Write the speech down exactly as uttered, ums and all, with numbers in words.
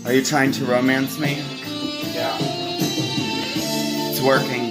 Are you trying to romance me? Yeah. It's working.